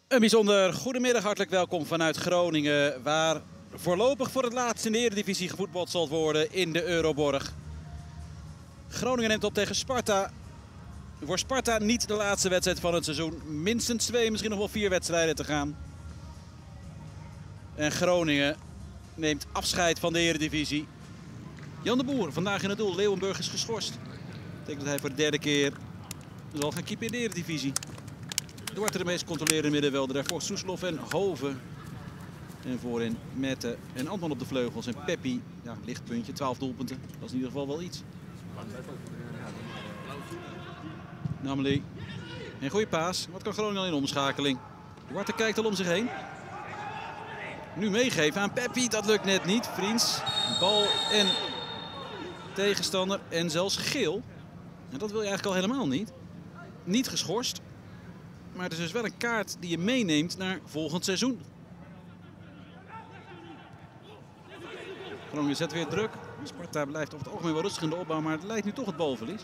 Een bijzonder goedemiddag, hartelijk welkom vanuit Groningen, waar voorlopig voor het laatst in de Eredivisie gevoetbald zal worden in de Euroborg. Groningen neemt op tegen Sparta. Voor Sparta niet de laatste wedstrijd van het seizoen. Minstens 2, misschien nog wel 4 wedstrijden te gaan. En Groningen neemt afscheid van de Eredivisie. Jan de Boer vandaag in het doel. Leeuwenburg is geschorst. Dat betekent dat hij voor de 3e keer zal gaan keepen in de Eredivisie. Duarte de meest controlerende middenvelder. Daarvoor Soeslof en Hoven. En voorin Mette en Antman op de vleugels. En Peppi, ja, lichtpuntje, 12 doelpunten. Dat is in ieder geval wel iets. Namelijk een goede paas. Wat kan Groningen al in omschakeling? Duarte kijkt al om zich heen. Nu meegeven aan Peppi, dat lukt net niet. Vriends, bal en tegenstander en zelfs geel. En dat wil je eigenlijk al helemaal niet. Niet geschorst. Maar het is dus wel een kaart die je meeneemt naar volgend seizoen. Groningen zet weer druk. Sparta blijft over het algemeen wel rustig in de opbouw, maar het leidt nu toch het balverlies.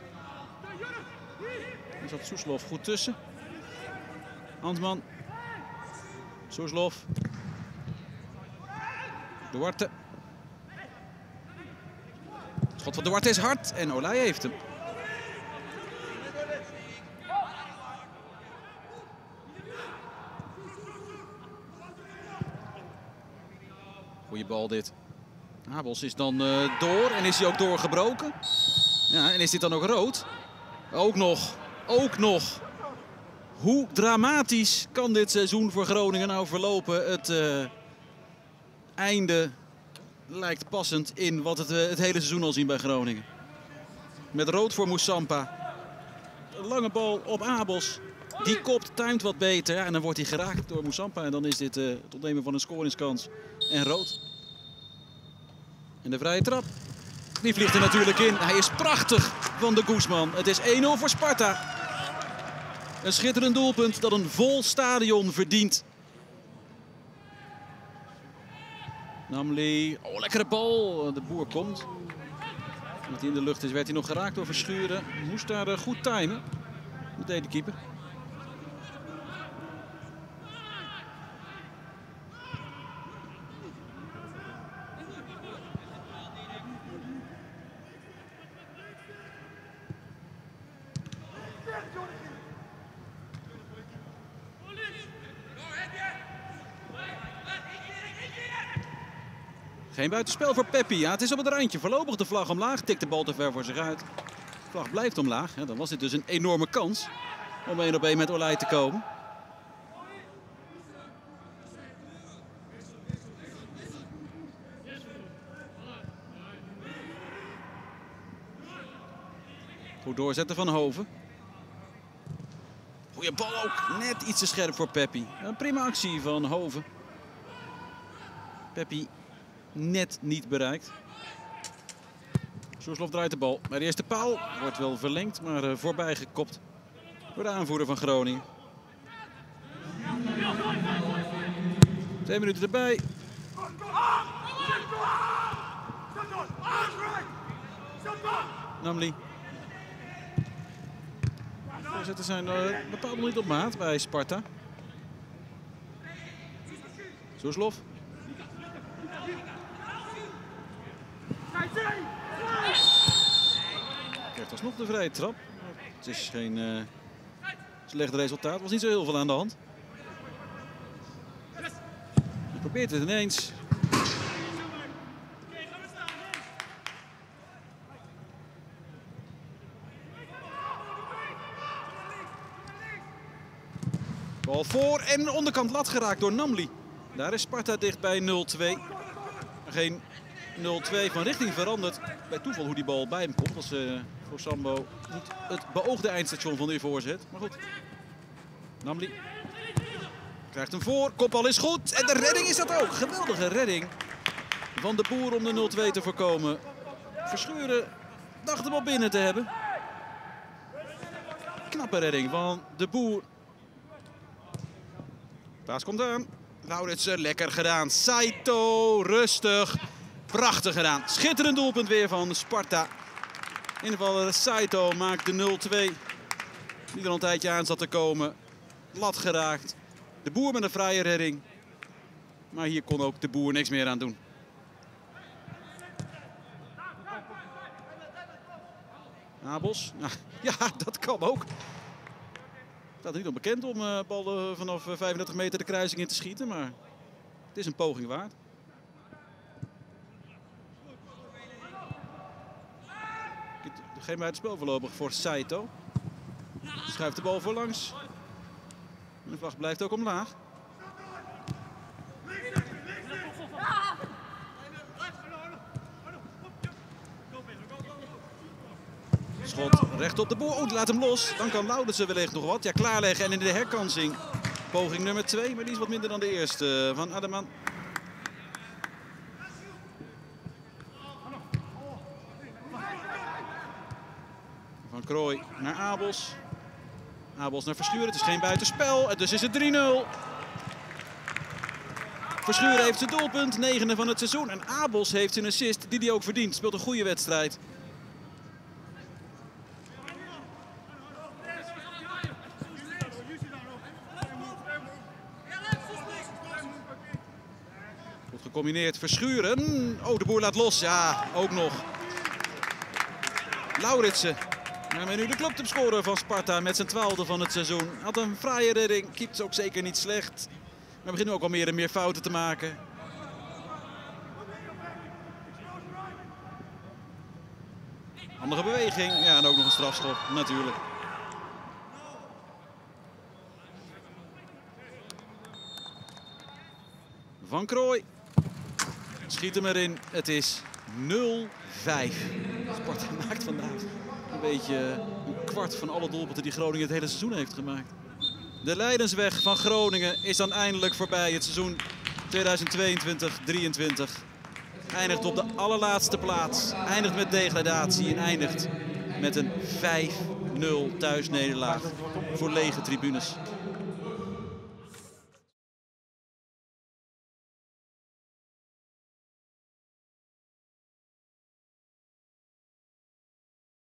Er zat Soeslof goed tussen. Antman. Soeslof. Duarte. Het schot van Duarte is hard en Olij heeft hem. Goeie bal dit. Abels is dan door en is hij ook doorgebroken. Ja, en is dit dan ook rood? Ook nog. Ook nog. Hoe dramatisch kan dit seizoen voor Groningen nou verlopen? Het einde lijkt passend in wat het hele seizoen al zien bij Groningen. Met rood voor Moussampa. Een lange bal op Abels. Die kopt, timed wat beter. Ja, en dan wordt hij geraakt door Moussampa. En dan is dit het ontnemen van een scoringskans. En rood. En de vrije trap. Die vliegt er natuurlijk in. Hij is prachtig van de Guzman. Het is 1-0 voor Sparta. Een schitterend doelpunt dat een vol stadion verdient. Namelijk, oh, lekkere bal. De Boer komt. Toen hij in de lucht is, werd hij nog geraakt door Verschuren. Moest daar goed timen. Dat deed de keeper. Geen buitenspel voor Peppi. Ja, het is op het randje. Voorlopig de vlag omlaag. Tikt de bal te ver voor zich uit. De vlag blijft omlaag. Ja, dan was dit dus een enorme kans om 1-op-1 met Olij te komen. Goed doorzetten van Hoven. Goeie bal ook. Net iets te scherp voor Peppi. Een prima actie van Hoven. Peppi net niet bereikt. Soeslof draait de bal bij de eerste paal. Wordt wel verlengd, maar voorbij gekopt door de aanvoerder van Groningen. 2 minuten erbij. Namli. De voorzetten zijn bepaald nog niet op maat bij Sparta. Soeslof. Krijgt alsnog de vrije trap. Het is geen slecht resultaat. Er was niet zo heel veel aan de hand. Hij probeert het ineens. Bal voor en onderkant lat geraakt door Namli. Daar is Sparta dicht bij 0-2. Geen 0-2 van richting veranderd. Bij toeval hoe die bal bij hem komt. Dat was voor Sambo niet het beoogde eindstation van die voorzet. Maar goed. Namli krijgt hem voor. Kopbal is goed. En de redding is dat ook. Geweldige redding van de Boer om de 0-2 te voorkomen. Verschuren dacht hem al binnen te hebben. Knappe redding van de Boer. Paas komt aan. Lauritsen, lekker gedaan. Saito, rustig. Prachtig gedaan. Schitterend doelpunt weer van Sparta. Invaller Saito maakt de 0-2. Die er al een tijdje aan zat te komen. Lat geraakt. De Boer met een fraaie redding. Maar hier kon ook de Boer niks meer aan doen. Abels. Nou, ja, dat kan ook. Het staat niet onbekend om ballen vanaf 35 meter de kruising in te schieten. Maar het is een poging waard. Geen buitenspel voorlopig voor Saito. Schuift de bal voorlangs. En de vlag blijft ook omlaag. Schot recht op de Boer. Oh, die laat hem los. Dan kan Laudersen wellicht nog wat. Ja, klaarleggen en in de herkansing. Poging nummer 2, maar die is wat minder dan de eerste van Ademan. Van Krooi naar Abels. Abels naar Verschuren. Het is geen buitenspel. En dus is het 3-0. Verschuren heeft zijn doelpunt. 9e van het seizoen. En Abels heeft zijn assist die hij ook verdient. Speelt een goede wedstrijd. Goed gecombineerd. Verschuren. Oh, de Boer laat los. Ja, ook nog. Lauritsen. En nu de clubtopscorer van Sparta met zijn 12e van het seizoen. Had een fraaie redding. Keept ook zeker niet slecht. Maar begint nu ook al meer en meer fouten te maken. Handige beweging. Ja, en ook nog een strafschop natuurlijk. Van Krooi. Schiet hem erin. Het is 0-5. Sparta maakt vandaag een beetje een kwart van alle doelpunten die Groningen het hele seizoen heeft gemaakt. De lijdensweg van Groningen is dan eindelijk voorbij. Het seizoen 2022-23 eindigt op de allerlaatste plaats. Eindigt met degradatie en eindigt met een 5-0 thuisnederlaag voor lege tribunes.